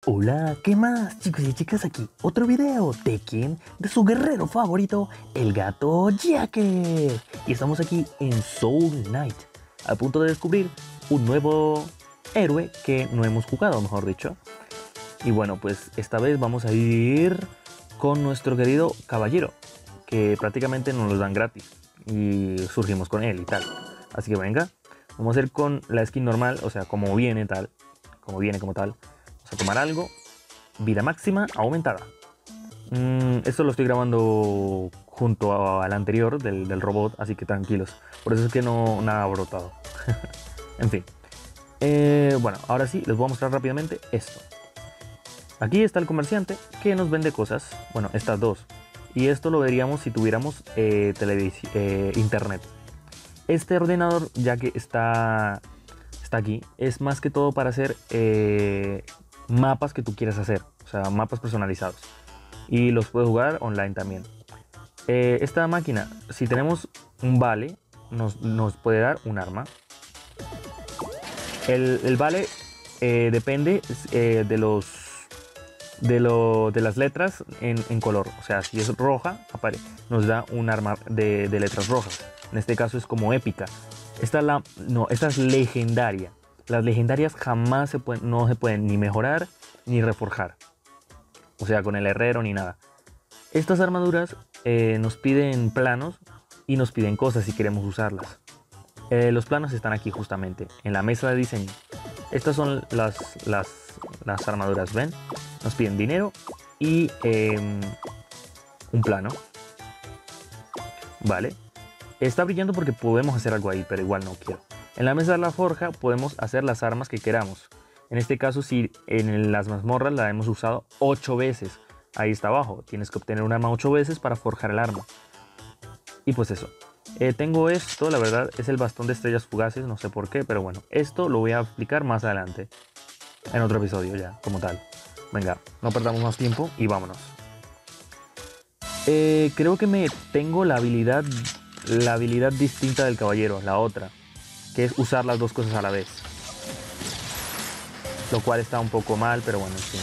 Hola, ¿qué más, chicos y chicas? Aquí otro video de quién, de su guerrero favorito, el gato Jacker. Y estamos aquí en Soul Knight, a punto de descubrir un nuevo héroe que no hemos jugado, mejor dicho. Y bueno, pues esta vez vamos a ir con nuestro querido caballero, que prácticamente nos los dan gratis y surgimos con él y tal. Así que venga, vamos a ir con la skin normal, o sea, como viene tal, como viene como tal. Vamos a tomar algo. Vida máxima aumentada. Esto lo estoy grabando junto al anterior del robot, así que tranquilos. Por eso es que no nada ha brotado. En fin. Bueno, ahora sí, les voy a mostrar rápidamente esto. Aquí está el comerciante que nos vende cosas. Bueno, estas dos. Y esto lo veríamos si tuviéramos internet. Este ordenador, ya que está aquí, es más que todo para hacer mapas que tú quieras hacer, o sea, mapas personalizados, y los puedes jugar online también. Esta máquina, si tenemos un vale, nos puede dar un arma. El vale depende de las letras en color, o sea, si es roja, nos da un arma de letras rojas. En este caso es como épica. Esta es legendaria. Las legendarias jamás no se pueden ni mejorar ni reforjar. O sea, con el herrero ni nada. Estas armaduras nos piden planos y nos piden cosas si queremos usarlas. Los planos están aquí justamente, en la mesa de diseño. Estas son las armaduras, ¿ven? Nos piden dinero y un plano. Vale. Está brillando porque podemos hacer algo ahí, pero igual no quiero. En la mesa de la forja podemos hacer las armas que queramos. En este caso, si en las mazmorras la hemos usado 8 veces. Ahí está abajo. Tienes que obtener un arma 8 veces para forjar el arma. Y pues eso. Tengo esto, la verdad, es el bastón de estrellas fugaces. No sé por qué, pero bueno. Esto lo voy a explicar más adelante. En otro episodio ya, como tal. Venga, no perdamos más tiempo y vámonos. Creo que tengo la habilidad distinta del caballero, la otra, que es usar las dos cosas a la vez, lo cual está un poco mal, pero bueno, sí.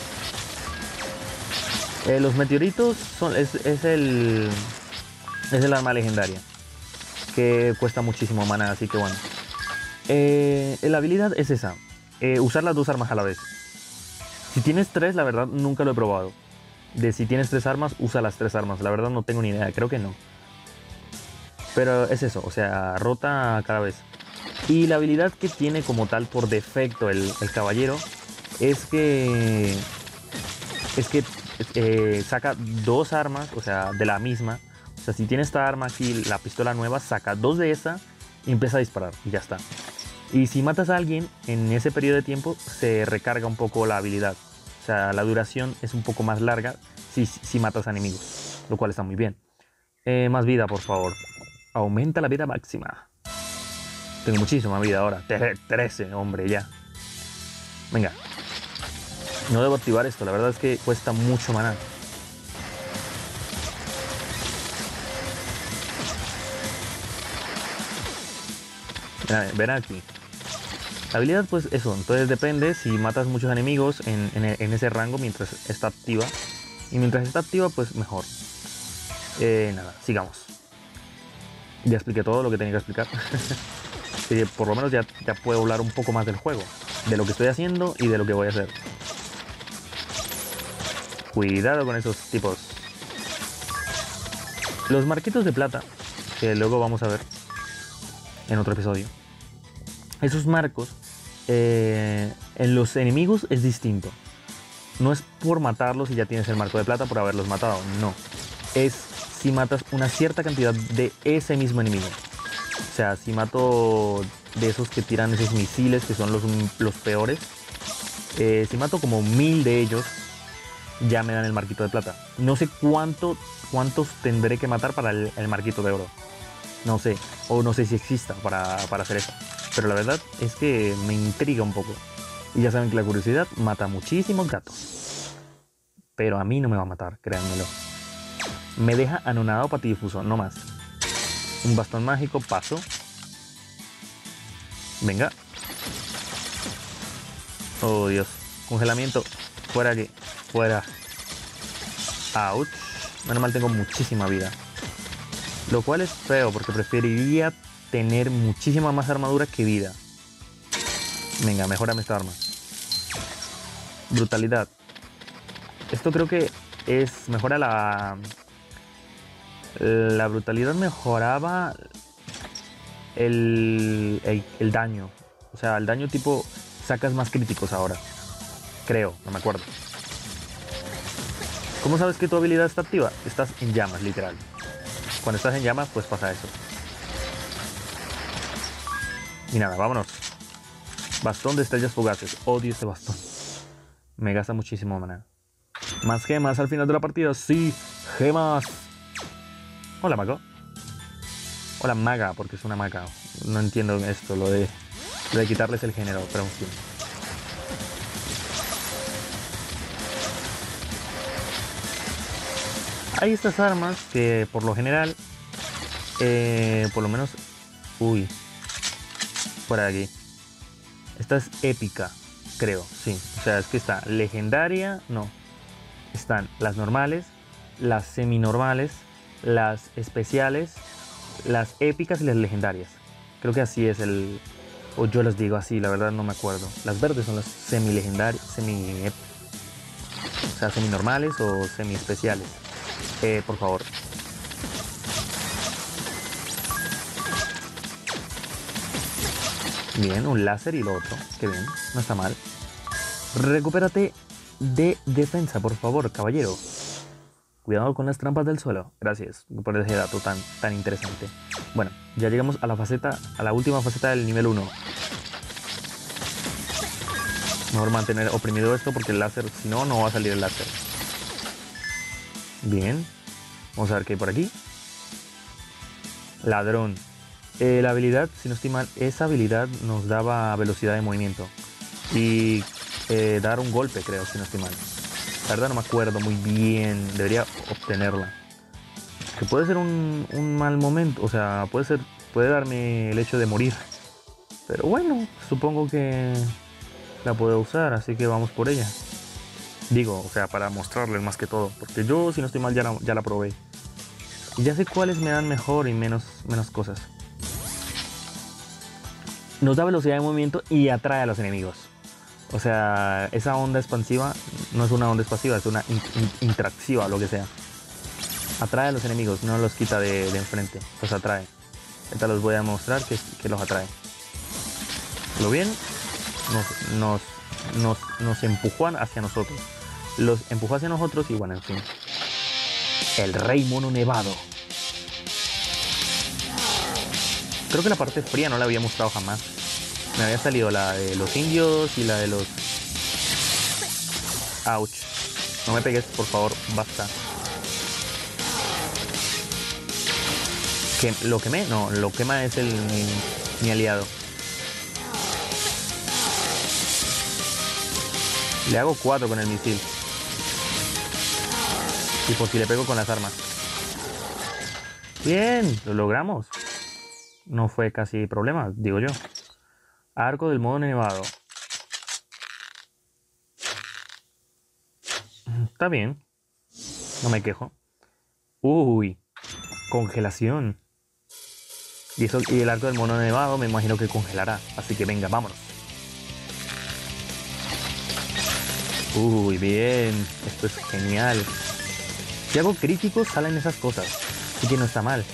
Los meteoritos es el arma legendaria, que cuesta muchísimo maná, así que bueno. La habilidad es esa, usar las dos armas a la vez. Si tienes 3, la verdad nunca lo he probado. De si tienes 3 armas, usa las 3 armas, la verdad no tengo ni idea, creo que no. Pero es eso, o sea, rota cada vez. Y la habilidad que tiene como tal por defecto el caballero es que saca 2 armas, o sea, de la misma. O sea, si tiene esta arma aquí, la pistola nueva, saca 2 de esa y empieza a disparar y ya está. Y si matas a alguien en ese periodo de tiempo, se recarga un poco la habilidad. O sea, la duración es un poco más larga si matas a enemigos, lo cual está muy bien. Más vida, por favor. Aumenta la vida máxima. Tengo muchísima vida ahora. 13, hombre, ya. Venga. No debo activar esto. La verdad es que cuesta mucho maná. Ven aquí. La habilidad, pues eso. Entonces depende si matas muchos enemigos en ese rango mientras está activa. Y mientras está activa, pues mejor. Nada, sigamos. Ya expliqué todo lo que tenía que explicar. Así que por lo menos ya puedo hablar un poco más del juego, de lo que estoy haciendo y de lo que voy a hacer. Cuidado con esos tipos. Los marquitos de plata, que luego vamos a ver en otro episodio. Esos marcos en los enemigos es distinto. No es por matarlos y ya tienes el marco de plata por haberlos matado, no. Es si matas una cierta cantidad de ese mismo enemigo. O sea, si mato de esos que tiran esos misiles, que son los peores, si mato como 1000 de ellos, ya me dan el marquito de plata. No sé cuántos tendré que matar para el marquito de oro. No sé, o no sé si exista para hacer eso. Pero la verdad es que me intriga un poco. Y ya saben que la curiosidad mata muchísimos gatos. Pero a mí no me va a matar, créanmelo. Me deja anonadado patidifuso, no más. Un bastón mágico, paso. Venga. Oh, Dios. Congelamiento. Fuera aquí. Fuera. Ouch. Menos mal tengo muchísima vida. Lo cual es feo porque preferiría tener muchísima más armadura que vida. Venga, mejórame esta arma. Brutalidad. Esto creo que mejora la brutalidad, mejoraba el daño. O sea, el daño tipo sacas más críticos ahora. Creo, no me acuerdo. ¿Cómo sabes que tu habilidad está activa? Estás en llamas, literal. Cuando estás en llamas, pues pasa eso. Y nada, vámonos. Bastón de estrellas fugaces. Odio este bastón. Me gasta muchísimo mana. Más gemas al final de la partida. Sí, gemas. Hola, mago. Hola, maga, porque es una maga. No entiendo esto, lo de quitarles el género, pero en fin. Hay estas armas que por lo general, por lo menos... Uy. Fuera de aquí. Esta es épica, creo, sí. O sea, es que está legendaria, no. Están las normales, las seminormales, las especiales, las épicas y las legendarias. Creo que así es el... O yo las digo así, la verdad no me acuerdo. Las verdes son las semi-legendarias, o sea, seminormales o semi-especiales. Por favor. Bien, un láser y lo otro. Qué bien, no está mal. Recupérate de defensa, por favor, caballero. Cuidado con las trampas del suelo. Gracias por ese dato tan interesante. Bueno, ya llegamos a la última faceta del nivel 1. Mejor mantener oprimido esto porque el láser, si no, no va a salir el láser. Bien. Vamos a ver qué hay por aquí. Ladrón. La habilidad, si no estoy mal, esa habilidad nos daba velocidad de movimiento. Y dar un golpe, creo, si no estoy mal. La verdad no me acuerdo muy bien. Debería obtenerla. Que puede ser un mal momento. O sea, puede darme el hecho de morir. Pero bueno, supongo que la puedo usar, así que vamos por ella. Digo, o sea, para mostrarles más que todo. Porque yo, si no estoy mal, ya la probé. Y ya sé cuáles me dan mejor y menos cosas. Nos da velocidad de movimiento y atrae a los enemigos. O sea, esa onda expansiva no es una onda expansiva, es una interactiva, lo que sea. Atrae a los enemigos, no los quita de enfrente, los atrae. Ahorita los voy a mostrar que los atrae. ¿Lo bien? Nos empujan hacia nosotros. Los empujó hacia nosotros y bueno, en fin. El Rey Mono Nevado. Creo que la parte fría no la había mostrado jamás. Me había salido la de los indios y la de los... Ouch. No me pegues, por favor, basta. ¿Lo quemé? No, lo quema es mi aliado. Le hago 4 con el misil. Y por si le pego con las armas. Bien, lo logramos. No fue casi problema, digo yo. Arco del modo nevado. Está bien. No me quejo. Uy. Congelación. Y el arco del mono nevado me imagino que congelará. Así que venga, vámonos. Uy, bien. Esto es genial. Si hago críticos salen esas cosas. Así que no está mal.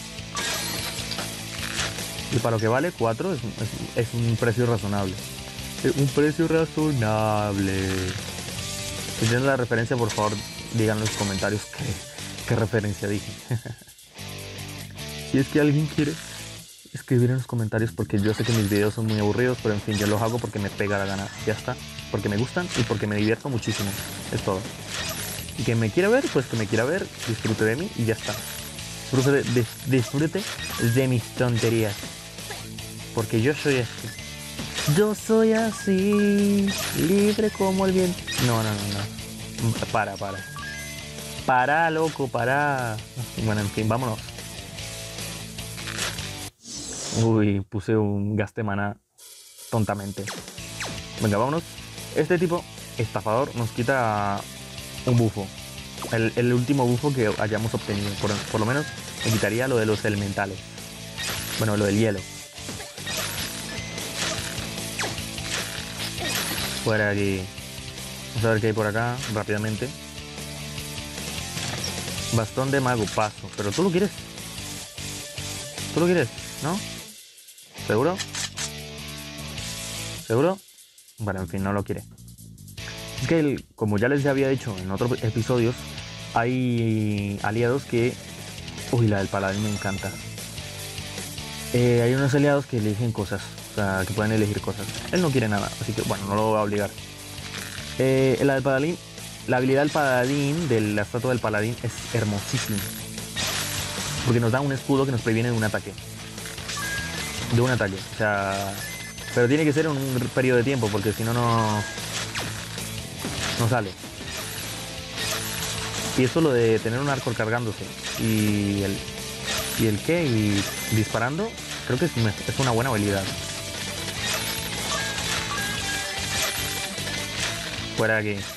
Y para lo que vale 4 es un precio razonable. Un precio razonable. Si tienen la referencia, por favor, digan en los comentarios qué referencia dije. Si es que alguien quiere escribir en los comentarios, porque yo sé que mis videos son muy aburridos, pero en fin, yo los hago porque me pega la gana. Ya está. Porque me gustan y porque me divierto muchísimo. Es todo. Y que me quiera ver, pues que me quiera ver, disfrute de mí y ya está. Disfrute de mis tonterías. Porque yo soy así. Yo soy así, libre como el viento. No. Para. Para, loco, para. Bueno, en fin, vámonos. Uy, puse un gaste maná tontamente. Venga, vámonos. Este tipo estafador nos quita un bufo. El último bufo que hayamos obtenido. Por lo menos me quitaría lo de los elementales. Bueno, lo del hielo. Fuera de aquí. Vamos a ver qué hay por acá rápidamente. Bastón de mago, paso. Pero tú lo quieres. ¿Tú lo quieres? ¿No? ¿Seguro? ¿Seguro? Bueno, en fin, no lo quiere. Es que, como ya les había dicho en otros episodios, hay aliados que... Uy, la del paladín me encanta. Hay unos aliados que eligen cosas. O sea, que pueden elegir cosas. Él no quiere nada, así que bueno, no lo voy a obligar. La del paladín... La habilidad del paladín, de la estatua del paladín, es hermosísima. Porque nos da un escudo que nos previene de un ataque. O sea... Pero tiene que ser en un periodo de tiempo, porque si no, no sale. Y eso lo de tener un arco cargándose y disparando, creo que es una buena habilidad. Fuera de aquí.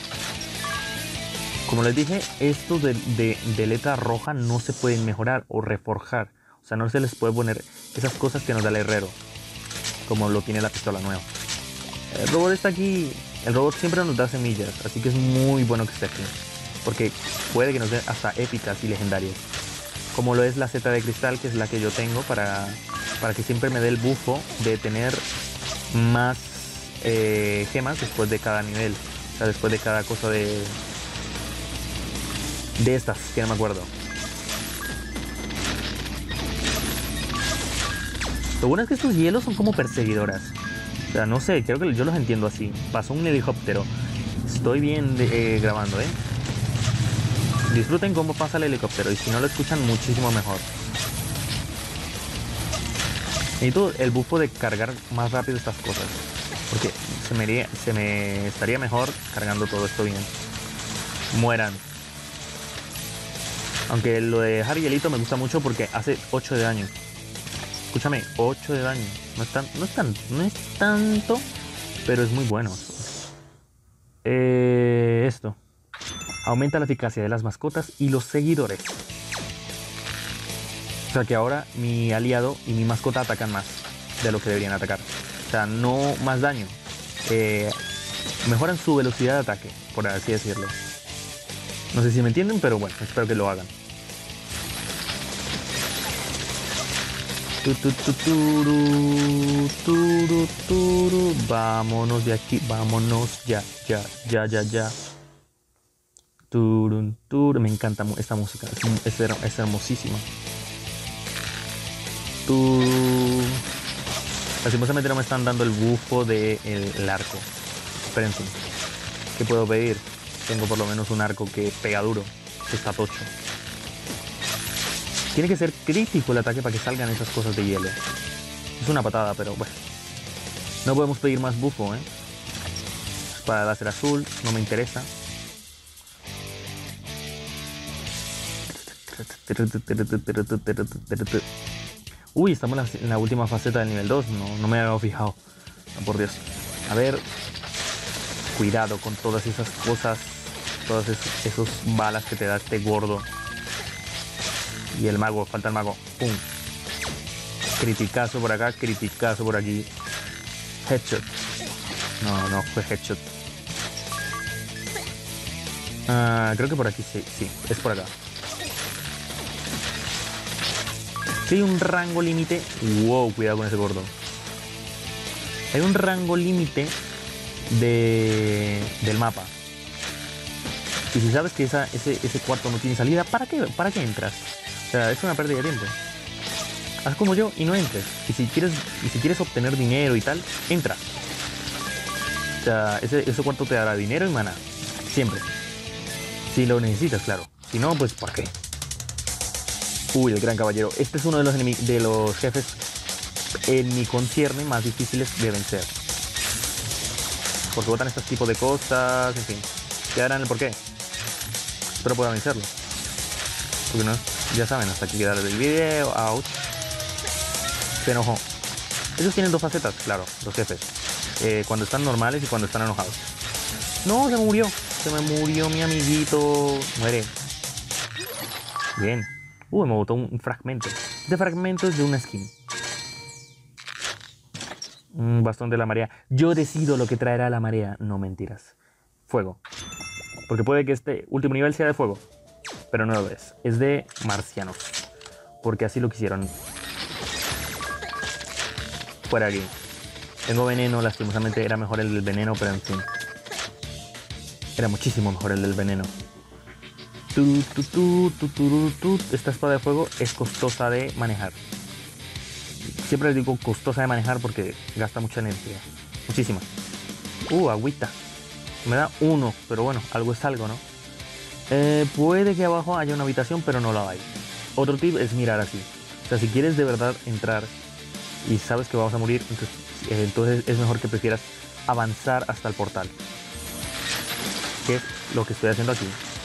Como les dije, estos de letra roja no se pueden mejorar o reforjar. O sea, no se les puede poner esas cosas que nos da el herrero, como lo tiene la pistola nueva. El robot está aquí. El robot siempre nos da semillas, así que es muy bueno que esté aquí, porque puede que nos dé hasta épicas y legendarias, como lo es la seta de cristal, que es la que yo tengo para que siempre me dé el bufo de tener más gemas después de cada nivel, o sea, después de cada cosa de estas, que no me acuerdo. Lo bueno es que estos hielos son como perseguidoras. O sea, no sé, creo que yo los entiendo así. Pasó un helicóptero. Estoy bien grabando, Disfruten cómo pasa el helicóptero, y si no lo escuchan, muchísimo mejor. Necesito el bufo de cargar más rápido estas cosas, porque se me estaría mejor cargando todo esto bien. Mueran. Aunque lo de dejar hielito me gusta mucho porque hace 8 de daño. Escúchame, 8 de daño. No es tanto, pero es muy bueno. Esto. Aumenta la eficacia de las mascotas y los seguidores. O sea que ahora mi aliado y mi mascota atacan más de lo que deberían atacar. O sea, no más daño. Mejoran su velocidad de ataque, por así decirlo. No sé si me entienden, pero bueno, espero que lo hagan. Vámonos de aquí, vámonos ya. Me encanta esta música, es hermosísima. Lastimosamente no me están dando el bufo del arco. Espérense, ¿qué puedo pedir? Tengo por lo menos un arco que pega duro, que está tocho. Tiene que ser crítico el ataque para que salgan esas cosas de hielo. Es una patada, pero bueno. No podemos pedir más bufo, Espada láser azul, no me interesa. Uy, estamos en la última faceta del nivel 2. No me había fijado. Oh, por Dios. A ver. Cuidado con todas esas cosas. Todas esos balas que te da este gordo. Y el mago, falta el mago. ¡Pum! Criticazo por acá, criticazo por aquí. Headshot. No fue headshot. Creo que por aquí sí, es por acá. Sí, hay un rango límite. Wow, cuidado con ese gordo. Hay un rango límite del mapa. Y si sabes que ese cuarto no tiene salida, ¿para qué entras? O sea, es una pérdida de tiempo. Haz como yo y no entres. Y si quieres obtener dinero y tal, entra. O sea, ese cuarto te dará dinero y maná. Siempre. Si lo necesitas, claro. Si no, pues ¿para qué? Uy, el gran caballero. Este es uno de los jefes, en mi concierne, más difíciles de vencer. Porque botan estos tipos de cosas, en fin. Ya verán el porqué. Espero pueda vencerlo. Porque no, ya saben, hasta aquí quedará el video. Ouch. Se enojó. Ellos tienen dos facetas, claro, los jefes. Cuando están normales y cuando están enojados. No, se me murió. Se me murió mi amiguito. Muere. Bien. Me botó un fragmento. Este fragmento es de una skin. Un bastón de la marea. Yo decido lo que traerá la marea. No mentiras. Fuego. Porque puede que este último nivel sea de fuego. Pero no lo es. Es de marcianos. Porque así lo quisieron. Fuera aquí. Tengo veneno. Lastimosamente era mejor el del veneno. Pero en fin. Era muchísimo mejor el del veneno. Esta espada de fuego es costosa de manejar. Siempre les digo costosa de manejar porque gasta mucha energía. Muchísima. Agüita. Me da 1, pero bueno, algo es algo, ¿no? Puede que abajo haya una habitación, pero no la hay. Otro tip es mirar así. O sea, si quieres de verdad entrar y sabes que vas a morir, entonces es mejor que prefieras avanzar hasta el portal. Que es lo que estoy haciendo aquí.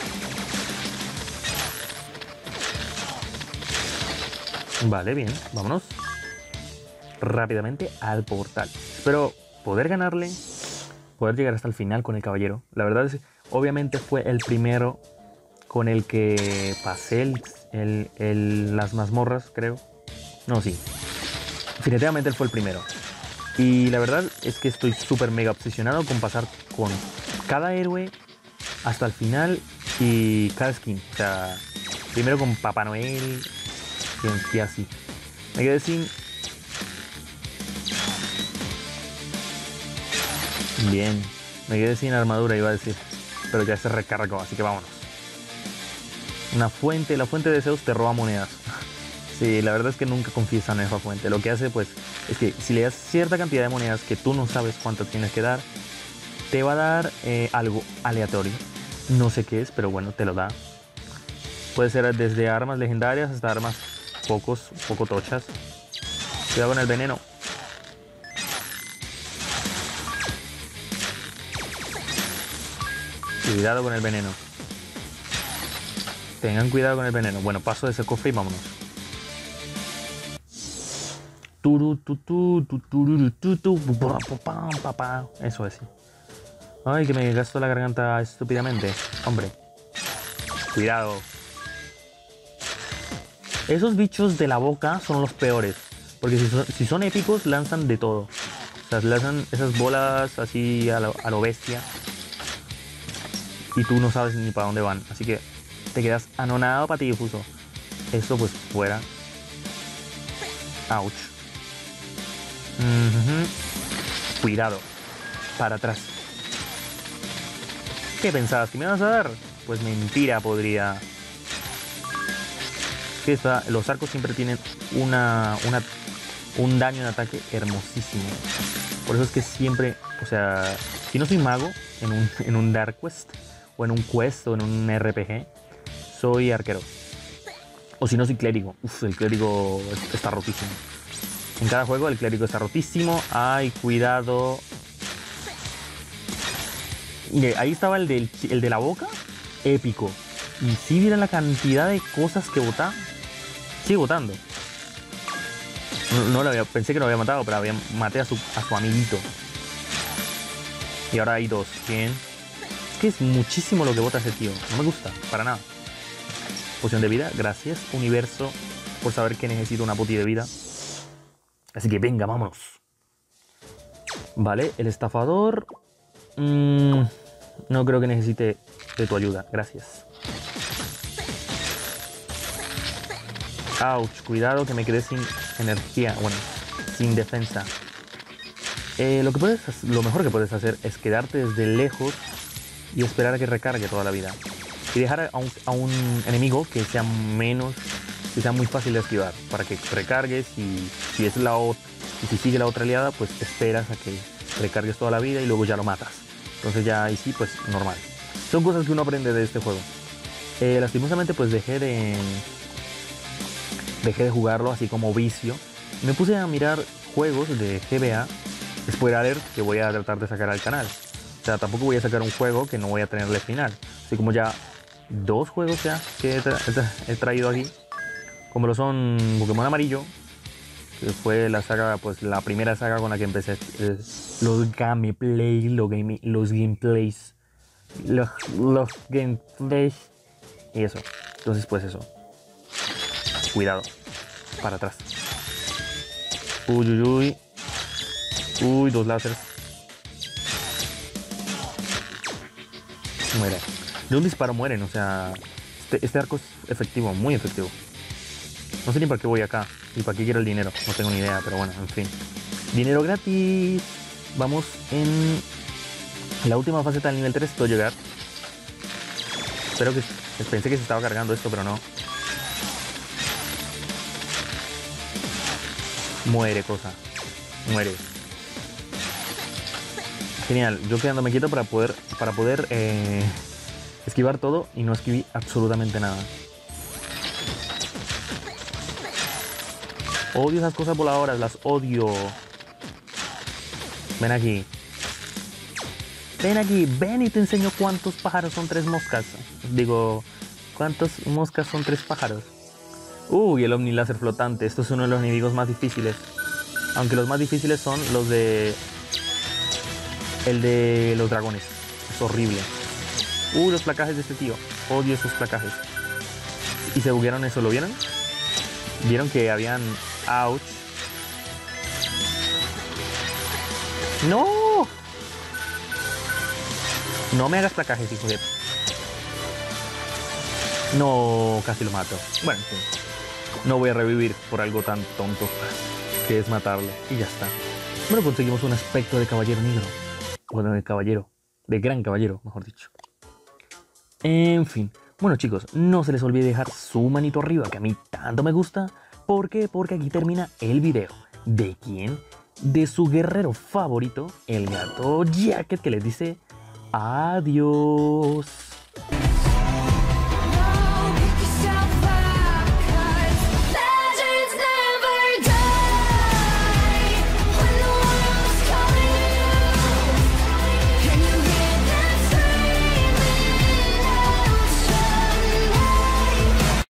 Vale, bien, vámonos rápidamente al portal. Espero poder ganarle, poder llegar hasta el final con el caballero. La verdad es, obviamente fue el primero con el que pasé las mazmorras, creo. No, sí. Definitivamente él fue el primero. Y la verdad es que estoy súper mega obsesionado con pasar con cada héroe hasta el final y cada skin. O sea, primero con Papá Noel y así. Me quedé sin... Bien, me quedé sin armadura, iba a decir. Pero ya se recargó, así que vámonos. Una fuente, la fuente de Zeus te roba monedas. Sí, la verdad es que nunca confíes en esa fuente. Lo que hace, pues, es que si le das cierta cantidad de monedas que tú no sabes cuánto tienes que dar, te va a dar algo aleatorio. No sé qué es, pero bueno, te lo da. Puede ser desde armas legendarias hasta armas poco tochas. Cuidado con el veneno. Cuidado con el veneno. Tengan cuidado con el veneno. Bueno, paso de ese cofre y vámonos. Eso es. Ay, que me gasto la garganta estúpidamente. Hombre. Cuidado. Esos bichos de la boca son los peores. Porque si son épicos, lanzan de todo. O sea, lanzan esas bolas así a lo bestia. Y tú no sabes ni para dónde van. Así que te quedas anonadado, patidifuso. Eso pues fuera. Ouch. Cuidado. Para atrás. ¿Qué pensabas? ¿Que me vas a dar? Pues mentira, podría. Que los arcos siempre tienen un daño de ataque hermosísimo. Por eso es que siempre, o sea, si no soy mago en un Dark Quest, o en un Quest, o en un RPG, soy arquero. O si no, soy clérigo. El clérigo está rotísimo. En cada juego el clérigo está rotísimo. Ay, cuidado. Mire, ahí estaba el de la boca. Épico. Y si vieran la cantidad de cosas que bota. Sigue botando. Pensé que lo había matado, pero maté a su amiguito. Y ahora hay dos. Bien. Es que es muchísimo lo que bota ese tío. No me gusta, para nada. Poción de vida. Gracias, universo, por saber que necesito una puti de vida. Así que venga, vámonos. Vale, el estafador. No creo que necesite de tu ayuda. Gracias. Ouch, cuidado que me quedé sin energía. Bueno, sin defensa. Lo mejor que puedes hacer es quedarte desde lejos y esperar a que recargue toda la vida. Y dejar a un enemigo que sea muy fácil de esquivar. Para que recargues y si sigue la otra aliada, pues esperas a que recargues toda la vida y luego ya lo matas. Entonces ya ahí sí, pues normal. Son cosas que uno aprende de este juego. Lastimosamente pues dejé de jugarlo así como vicio. Me puse a mirar juegos de GBA spoiler que voy a tratar de sacar al canal. O sea, tampoco voy a sacar un juego que no voy a tenerle final. Así como ya 2 juegos ya que he traído aquí. Como lo son Pokémon Amarillo, que fue la saga, pues la primera saga con la que empecé los gameplays los gameplays y eso. Entonces pues eso. Cuidado. Para atrás. Uy, uy, uy. Uy, 2 láseres. Muere. De un disparo mueren, o sea... Este arco es efectivo, muy efectivo. No sé ni para qué voy acá. Y para qué quiero el dinero. No tengo ni idea, pero bueno, en fin. Dinero gratis. Vamos en la última faceta del nivel 3. Puedo llegar. Espero que... Pensé que se estaba cargando esto, pero no. Muere, cosa. Muere. Genial. Yo quedándome quieto para poder esquivar todo y no esquiví absolutamente nada. Odio esas cosas voladoras, las odio. Ven aquí. Ven aquí, ven y te enseño cuántos pájaros son 3 moscas. Digo, cuántos moscas son 3 pájaros. Uy, el omniláser flotante. Esto es uno de los enemigos más difíciles. Aunque los más difíciles son los de... El de los dragones. Es horrible. Los placajes de este tío. Odio esos placajes. Y se buguearon eso, ¿lo vieron? Vieron que habían... ¡Ouch! ¡No! No me hagas placajes, hijo de... No, casi lo mato. Bueno, en fin. No voy a revivir por algo tan tonto que es matarlo. Y ya está. Bueno, conseguimos un aspecto de caballero negro. Bueno, de caballero. De gran caballero, mejor dicho. En fin. Bueno, chicos, no se les olvide dejar su manito arriba, que a mí tanto me gusta. ¿Por qué? Porque aquí termina el video. ¿De quién? De su guerrero favorito, el gato Jacket, que les dice adiós.